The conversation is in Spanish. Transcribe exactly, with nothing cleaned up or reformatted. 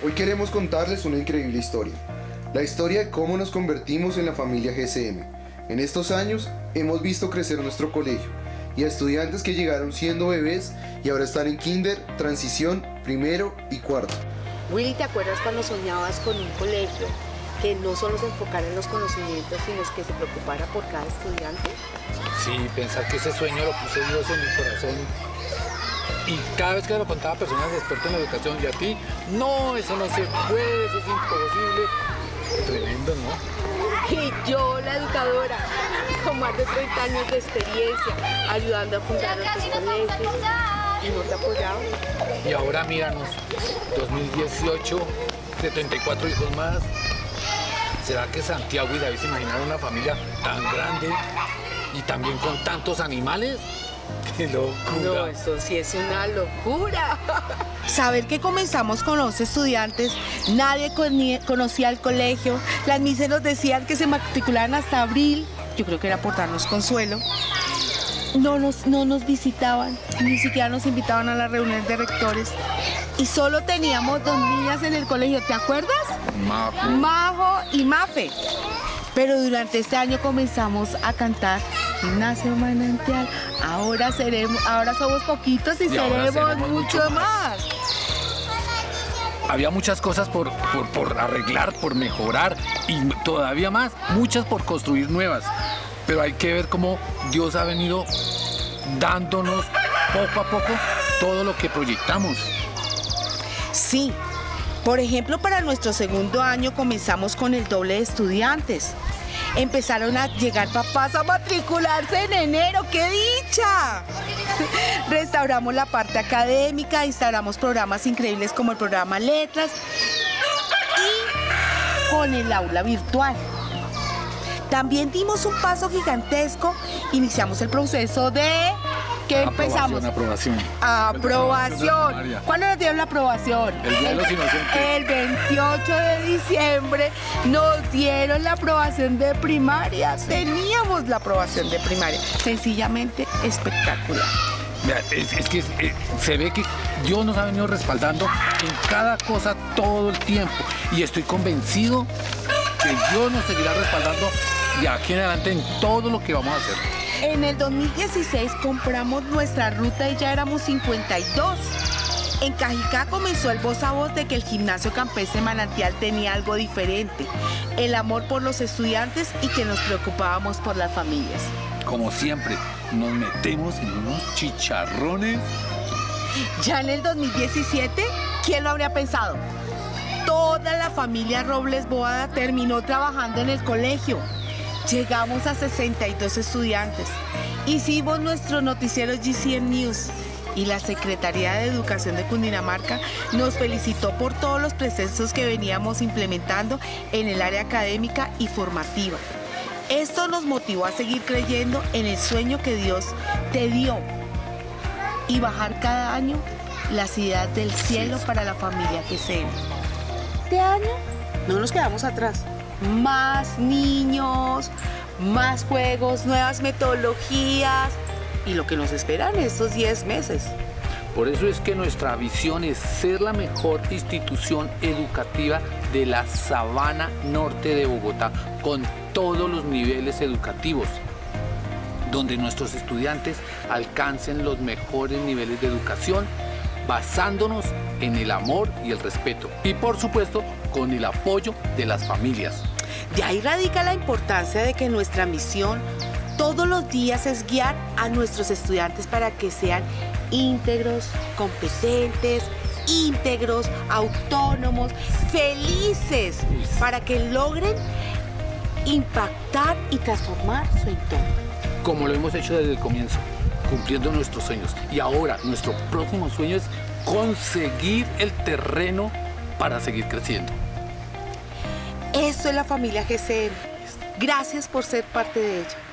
Hoy queremos contarles una increíble historia, la historia de cómo nos convertimos en la familia G C M. En estos años hemos visto crecer nuestro colegio y a estudiantes que llegaron siendo bebés y ahora están en kinder, transición, primero y cuarto. Willy, ¿te acuerdas cuando soñabas con un colegio que no solo se enfocara en los conocimientos, sino que se preocupara por cada estudiante? Sí, pensar que ese sueño lo puso Dios en mi corazón. Y cada vez que lo contaba a personas expertas en la educación y a ti, no, eso no se puede, eso es imposible. Tremendo, ¿no? Y yo, la educadora, con más de treinta años de experiencia, ayudando a fundar otros colegios, y no te apoyaban. Y ahora míranos, dos mil dieciocho, setenta y cuatro hijos más. ¿Será que Santiago y David se imaginaron una familia tan grande y también con tantos animales? ¡Qué locura! No, eso sí es una locura. Saber que comenzamos con once estudiantes, nadie conocía el colegio, las mises nos decían que se matricularan hasta abril, yo creo que era por darnos consuelo. No nos, no nos visitaban, ni siquiera nos invitaban a las reuniones de rectores. Y solo teníamos dos niñas en el colegio, ¿te acuerdas? Majo. Majo y Mafe. Pero durante este año comenzamos a cantar Gimnasio Manantial. Ahora seremos, ahora somos poquitos y, y seremos, seremos mucho más. más. Había muchas cosas por, por, por arreglar, por mejorar y todavía más, muchas por construir nuevas. Pero hay que ver cómo Dios ha venido dándonos poco a poco todo lo que proyectamos. Sí. Por ejemplo, para nuestro segundo año comenzamos con el doble de estudiantes. Empezaron a llegar papás a matricularse en enero. ¡Qué dicha! Restauramos la parte académica, instalamos programas increíbles como el programa Letras y con el aula virtual. También dimos un paso gigantesco, iniciamos el proceso de... ¿Qué empezamos? Aprobación, aprobación. ¿Cuándo nos dieron la aprobación? El Día de los Inocentes. El veintiocho de diciembre nos dieron la aprobación de primaria. Teníamos la aprobación de primaria. Sencillamente espectacular. Mira, es, es que es, eh, se ve que Dios nos ha venido respaldando en cada cosa todo el tiempo. Y estoy convencido que Dios nos seguirá respaldando de aquí en adelante en todo lo que vamos a hacer. En el dos mil dieciséis compramos nuestra ruta y ya éramos cincuenta y dos. En Cajicá comenzó el voz a voz de que el gimnasio campestre Manantial tenía algo diferente, el amor por los estudiantes y que nos preocupábamos por las familias. Como siempre, nos metemos en unos chicharrones. Ya en el dos mil diecisiete, ¿quién lo habría pensado? Toda la familia Robles Boada terminó trabajando en el colegio. Llegamos a sesenta y dos estudiantes. Hicimos nuestro noticiero G C N News y la Secretaría de Educación de Cundinamarca nos felicitó por todos los procesos que veníamos implementando en el área académica y formativa. Esto nos motivó a seguir creyendo en el sueño que Dios te dio y bajar cada año las ideas del cielo para la familia G C M. Este año no nos quedamos atrás. Más niños, más juegos, nuevas metodologías y lo que nos espera en estos diez meses. Por eso es que nuestra visión es ser la mejor institución educativa de la Sabana Norte de Bogotá, con todos los niveles educativos, donde nuestros estudiantes alcancen los mejores niveles de educación, basándonos en el amor y el respeto. Y por supuesto, con el apoyo de las familias. De ahí radica la importancia de que nuestra misión todos los días es guiar a nuestros estudiantes para que sean íntegros, competentes, íntegros, autónomos, felices, para que logren impactar y transformar su entorno. Como lo hemos hecho desde el comienzo, cumpliendo nuestros sueños. Y ahora nuestro próximo sueño es conseguir el terreno para seguir creciendo. Esto es la familia G C M. Gracias por ser parte de ella.